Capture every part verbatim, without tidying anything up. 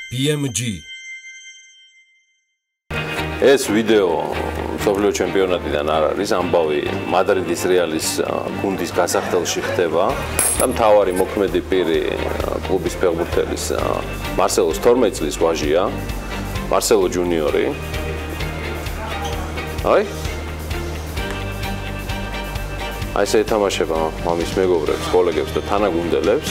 B M G. ეს ვიდეო მსოფლიო ჩემპიონატიდან არ არის, ამბავი მადრიდის რეალის გუნდის გასახდელში ხდება და მთავარი მოქმედი პირი კლუბის ფეხბურთელის მარსელოს თორმეტი წლის ვაჟია, მარსელო ჯუნიორი. აი აი ესე ეთამაშება მამის მეგობრებს, კოლეგებს და თანაგუნდელებს.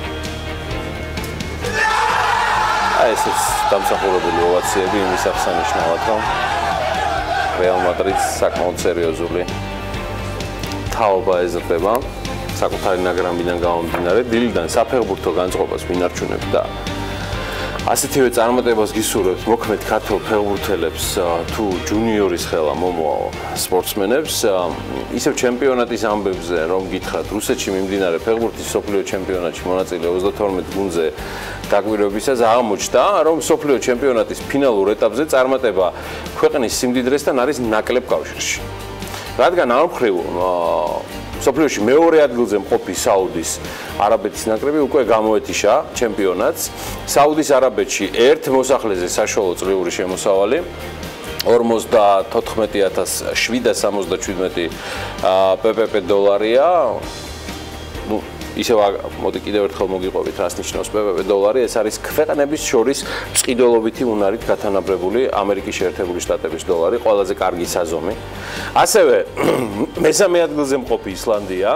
აი ეს დამსახურებული ოვაციები იმის აღსანიშნავად, რომ რეალ მადრიდს საკმაოდ სერიოზული თაობა ეზრდება საკუთარი ნაგრამიდან გამომდინარე, დილიდან საფეხბურთო განწყობას ვინარჩუნებთ და ასეთივე წარმატებას გისურვებთ მოქმედ ქართველ ფეხბურთელებს თუ ჯუნიორის ხელა მომავალ სპორტსმენებს, ისევ ჩემპიონატის ამბებზე რომ გითხრათ, რუსეთში მიმდინარე ფეხბურთის მსოფლიო ჩემპიონატში მონაწილე ოცდათორმეტ გუნდზე დაკვირვებისას აღმოჩნდა, რომ მსოფლიო ჩემპიონატის ფინალურ ეტაპზე წარმატება ქვეყნის სიმდიდრესთან არის ნაკლებ კავშირში. რადგან ამ მხრივ მსოფლიოში მეორე ადგილზე მყოფი საუდის არაბეთის ნაკრები უკვე გამოეთიშა ჩემპიონატს. საუდის არაბეთში ერთ მოსახლეზე საშუალო წლიური შემოსავალი ორმოცდათოთხმეტი ათას შვიდსათ სამოცდაშვიდმეტი პპპ დოლარია. ნუ ისევ მოდი კიდევ ერთხელ მოგიყვებით, რას ნიშნავს პპპ დოლარი. ეს არის ქვეყნების შორის წყიდველობითი უნარით გათანაბრებული ამერიკის შეერთებული შტატების დოლარი, ყველაზე კარგი საზომი. ასევე მესამე ადგილზე მყოფი ისლანდია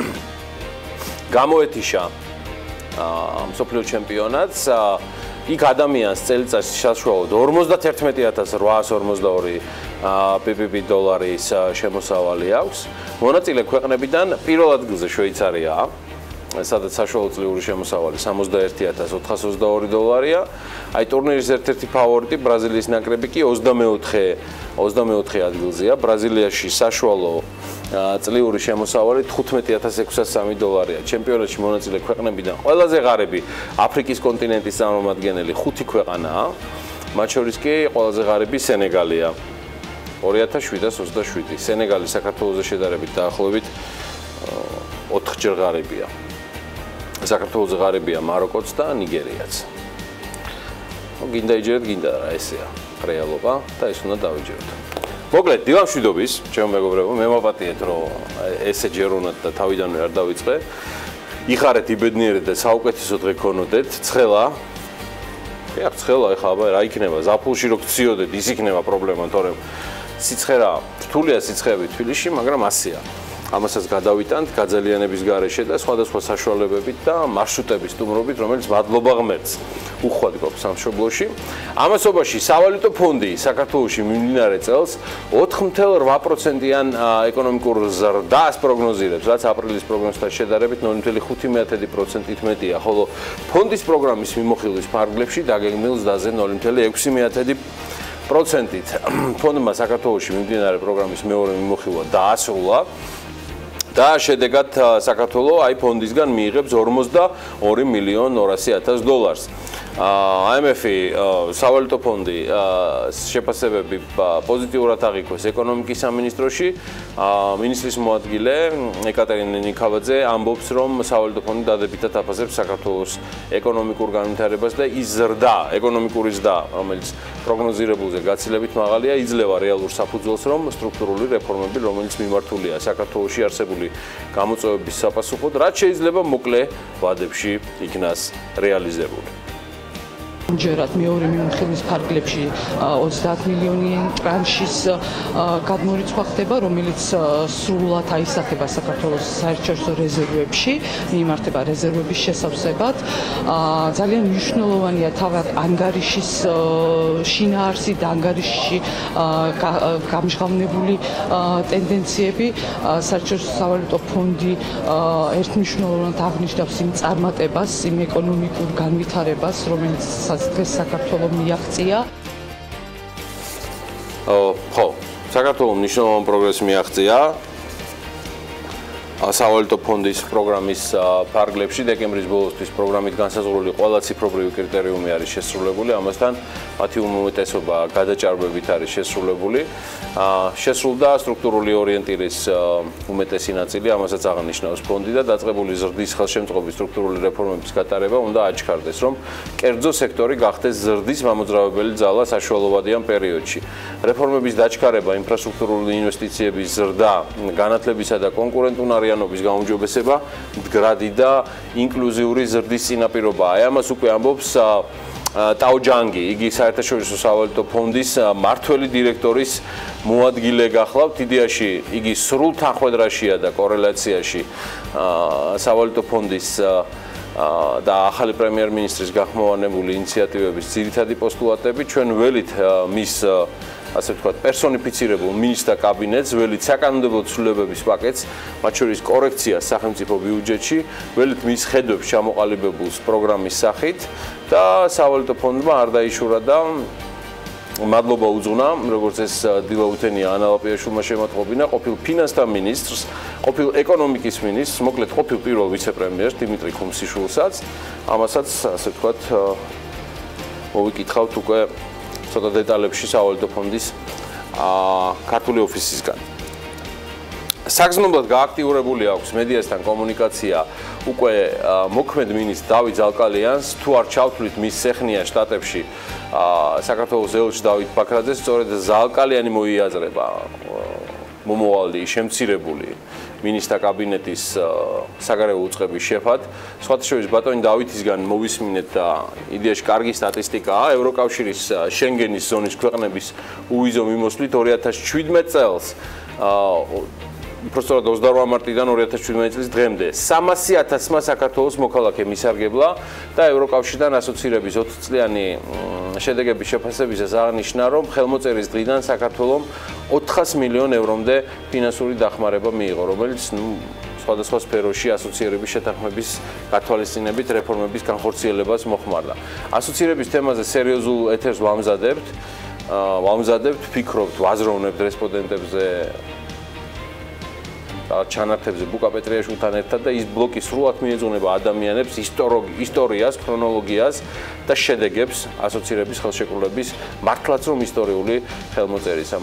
გამოეთიშა მსოფლიო ჩემპიონატს. იქ ადამიანს წელიწადში საშუალოდ ორმოცდაათერთმეტი ათას რვაას ორმოცდაორი პპპ დოლარის შემოსავალი აქვს. მონაწილე ქვეყნებიდან პირველ ადგილზე შვეიცარიაა, სადაც საშუალო წლიური შემოსავალი სამოცდაერთი ათას ოთხას ოცდაორი დოლარია. აი ტურნირის ერთ-ერთი ფავორიტი ბრაზილიის ნაკრები კი ოცდამეოთხე ადგილზეა. ბრაზილიაში საშუალო წლიური შემოსავალი თხუთმეტი ათას ექვსას სამი დოლარია. ჩემპიონატში მონაწილე ქვეყნებიდან ყველაზე ღარიბი აფრიკის კონტინენტის წარმომადგენელი ხუთი ქვეყანაა. მათ შორის კი ყველაზე ღარიბი სენეგალია. ორი ათას შვიდას ოცდაშვიდი. სენეგალი საქართველოზე შედარებით დაახლოებით ოთხჯერ ღარიბია. საქართველოზე ღარიბია მაროკოც და ნიგერიაც. გინდა იჯერეთ, გინდა რა, ესეა რეალობა და ეს უნდა დავიჯეროთ. მოკლედ, დილამშვიდობის, ჩემო მეგობრებო, მე მოვაპატიეთ, რომ ესე ჯერუნად და თავიდანვე არ დავიწყე. იხარეთ, იბედნიერეთ და საუკეთესო დღე გქონოდეთ. ცხელა. ეხა ცხელა, ეხა აბა რა იქნება, ზაფხულში რო გციოდეთ, ის იქნება პრობლემა, თორემ სიცხერა, რთულია სიცხეები თბილისში, მაგრამ ასეა. ამასაც გადავიტანთ გაძალიანების გარეშე და სხვადასხვა საშუალებებით და მარშრუტების სტუმრობით, რომელიც მადლობა ღმერთს უხვადყოფს სამშობლოში. ამასობაში სავალუტო ფონდი საქართველოში მიმდინარე წელს ოთხ ათას რვა პროცენტიან ეკონომიკურ ზრდას პროგნოზირებს, რაც აპრილის პროგნოზთან შედარებით ნული ათას ხუთი პროცენტით მეტია, ხოლო ფონდის პროგრამის მიმოხილვის ფარგლებში დაგეგმილ ზრდაზე ნული ათას ექვსი პროცენტით. ფონდმა საქართველოში მიმდინარე პროგრამის მეორე მიმოხილვა დაასრულა. და შედეგად საქართველოს აი ფონდისგან მიიღებს ორმოცდაორი მილიონი ორასი ათას დოლარს. I M F-ი სავალუტო ფონდი შეფასებები პოზიტიურად აღიქვეს ეკონომიკის სამინისტროში. მინისტრის მოადგილე ეკატერინე ნიკავაძე ამბობს, რომ სავალუტო ფონდი დადებითად აფასებს საქართველოს ეკონომიკურ განვითარებას და ის ზრდა, ეკონომიკური ზრდა, რომელიც პროგნოზირებულზე გაცილებით მაღალია, იძლევა რეალურ საფუძველს, რომ სტრუქტურული რეფორმები, რომელიც მიმართულია საქართველოში არსებული გამოწვევების საპასუხოდ, რაც შეიძლება მოკლე ვადებში იქნას რეალიზებული. ჯერად მეორე მიმოხილვის ფარგლებში ოცდაათ მილიონი ტრანშის გადმორიცხვა ხდება, რომელიც სრულად აისახება საქართველოს საერთაშორისო რეზერვებში, მიიმართება რეზერვების შესავსებად. ძალიან მნიშვნელოვანია თავად ანგარიშის შინაარსი და ანგარიშში გამჟღავნებული ტენდენციები. საერთაშორისო სავალუტო ფონდი ერთმნიშვნელოვნად აღნიშნავს იმ წარმატებას, იმ ეკონომიკურ განვითარებას, რომელიც დღეს საქართველოს მიაღწია. ხო, საქართველოს მნიშვნელოვანი პროგრესი მიაღწია. სავალუტო ფონდის პროგრამის ფარგლებში დეკემბრის ბოლოსთვის პროგრამით განსაზღვრული ყველა ციფრობრივი კრიტერიუმი არის შესრულებული, ამასთან მათი უმეტესობა გადაჭარბებით არის შესრულებული. შესრულდა სტრუქტურული ორიენტირის უმეტესი ნაწილი, ამასაც აღნიშნავს ფონდი და დაწყებული ზრდის ხელშემწყობი სტრუქტურული რეფორმების გატარება უნდა აჩქარდეს, რომ კერძო სექტორი გახდეს ზრდის მამოძრავებელი ძალა საშუალოვადიან პერიოდში. რეფორმების დაჩქარება, ინფრასტრუქტურული ინვესტიციების ზრდა, განათლებისა და კონკურენტუნარიანობის გაუმჯობესება, მდგრადი და ინკლუზიური ზრდის წინაპირობაა. აი ამას უკვე ამბობს ტაო ჯანგი, იგი საერთაშორისო სავალუტო ფონდის მმართველი დირექტორის მოადგილე გახლავთ. იდეაში იგი სრულ თანხმედრაშია და კორელაციაში სავალუტო ფონდის და ახალი პრემიერ-მინისტრის გახმოვანებული ინიციატივების ძირითადი პოსტულატები. ჩვენ ველით მის ასე ვთქვათ, პერსონიფიცირებულ მინისტრთა კაბინეტს, ველით საკანონმდებლო ცვლილებების პაკეტს, მათ შორის კორექციას სახელმწიფო ბიუჯეტში, ველით მის ხედვებს ჩამოყალიბებულს პროგრამის სახით და სავალუტო ფონდმა არ დაიშურა და მადლობა უძღვნა, როგორც ეს დილაუთენია ანალაპიაშვილმა შემატყობინა, ყოფილ ფინანსთა მინისტრს, ყოფილ ეკონომიკის მინისტრს, მოკლედ ყოფილ პირველ ვიცე-პრემიერს დიმიტრი ხუმსიშვილსაც, ამასაც ასე ვთქვათ, მოვიკითხავთ უკვე ცოტა დეტალებში სავალუტო ფონდის ქართული ოფისისგან. საგრძნობლად გააქტიურებული აქვს მედიასთან კომუნიკაცია უკვე მოქმედ მინისტრ დავით ზალკალიანს, თუ არ ჩავთვლით მის სეხნია შტატებში საქართველოს ელჩი დავით ბაქრაძეს, სწორედ ზალკალიანი მოიაზრება მომავალი შემცირებული მინისტრთა კაბინეტის საგარეო უწყების შეფად. სხვათა შორის ბატონი დავითისგან მოვისმინეთ და იდეაში კარგი სტატისტიკაა. ევროკავშირის შენგენის ზონის ქვეყნების უვიზო მიმოსვლით ორი ათას შვიდმეტ წელს უბრალოდ ოცდაორ მარტიდან ორი ათას შვიდმეტ წლის დღემდე სამასი ათასმა საქართველოს მოქალაქე მისარგებლა და ევროკავშირთან ასოცირების ოცწლიანი შედეგების შეფასებისას აღნიშნა, რომ ხელმოწერის დღიდან საქართველომ ოთხას მილიონ ევრომდე ფინანსური დახმარება მიიღო, რომელიც სხვადასხვა სფეროში ასოცირების შეთანხმების გათვალისწინებით რეფორმების განხორციელებას მოხმარდა. ასოცირების თემაზე სერიოზულ ეთერს ვამზადებთ, ვამზადებთ, ვფიქრობთ, ვაზროვნებთ რესპონდენტებზე ჩანართებზე ბუკა პეტრიაშვილთან ერთად და ის ბლოკი სრულად მიეძღვნება ადამიანებს ისტორიას, ქრონოლოგიას და შედეგებს ასოცირების ხელშეკრულების მართლაც რომ ისტორიული ხელმოწერის.